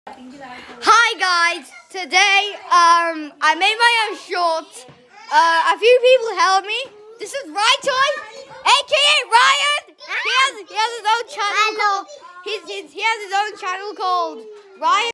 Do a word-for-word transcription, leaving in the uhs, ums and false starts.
Hi guys, today um I made my own short. Uh, a few people helped me. This is Rytoy, aka Ryan. He has he has his own channel called he's, he's he has his own channel called Ryan.